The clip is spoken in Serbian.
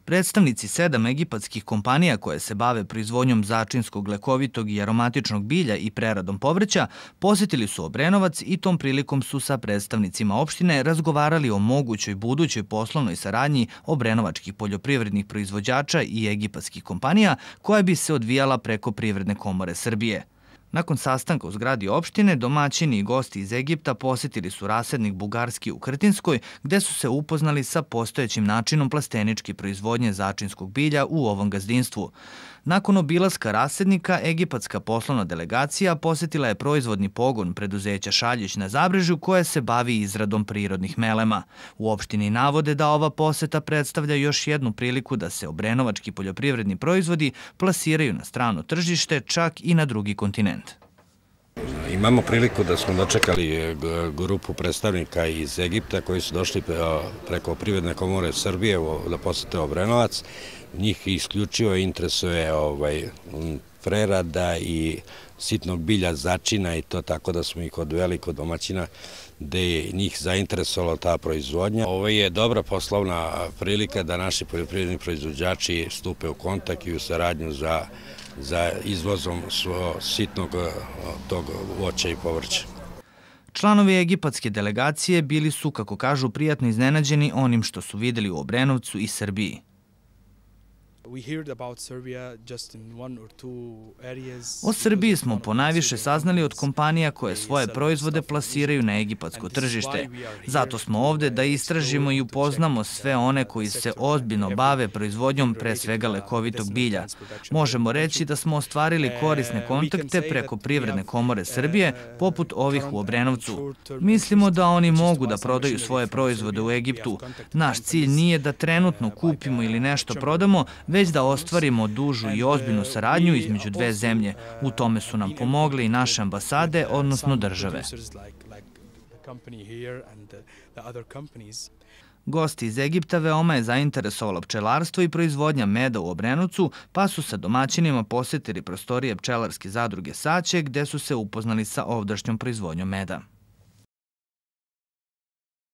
Predstavnici 7 egipatskih kompanija koje se bave proizvodnjom začinskog, lekovitog i aromatičnog bilja i preradom povrća posetili su Obrenovac i tom prilikom su sa predstavnicima opštine razgovarali o mogućoj budućoj poslovnoj saradnji obrenovačkih poljoprivrednih proizvođača i egipatskih kompanija koja bi se odvijala preko Privredne komore Srbije. Nakon sastanka u zgradi opštine, domaćini i gosti iz Egipta posetili su rasadnik Bugarski u Krtinskoj, gde su se upoznali sa postojećim načinom plasteničke proizvodnje začinskog bilja u ovom gazdinstvu. Nakon obilaska rasadnika, egipatska poslovna delegacija posetila je proizvodni pogon preduzeća Šaljić na Zabrežju koje se bavi izradom prirodnih melema. U opštini navode da ova poseta predstavlja još jednu priliku da se obrenovački poljoprivredni proizvodi plasiraju na strano tržište, čak i na drugi kontinent. Imamo priliku da smo dočekali grupu predstavnika iz Egipta koji su došli preko Privredne komore Srbije da posete Obrenovac. Njih isključivo interesuje prerada i sitnog bilja začina i to, tako da smo ih odveli kod domaćina gde je njih zainteresovala ta proizvodnja. Ovo je dobra poslovna prilika da naši poljoprivredni proizvođači stupe u kontakt i u saradnju za izvozom sitnog tog voća i povrća. Članovi egipatske delegacije bili su, kako kažu, prijatno iznenađeni onim što su videli u Obrenovcu i Srbiji. O Srbiji smo ponajviše saznali od kompanija koje svoje proizvode plasiraju na egipatsko tržište. Zato smo ovde da istražimo i upoznamo sve one koji se ozbiljno bave proizvodnjom pre svega lekovitog bilja. Možemo reći da smo ostvarili korisne kontakte preko Privredne komore Srbije, poput ovih u Obrenovcu. Mislimo da oni mogu da prodaju svoje proizvode u Egiptu. Naš cilj nije da trenutno kupimo ili nešto prodamo, već da ostvarimo dužu i ozbiljnu saradnju između dve zemlje. U tome su nam pomogle i naše ambasade, odnosno države. Gosti iz Egipta veoma je zainteresovalo pčelarstvo i proizvodnja meda u Obrenovcu, pa su sa domaćinima posetili prostorije pčelarske zadruge Saće, gde su se upoznali sa ovdašnjom proizvodnjom meda.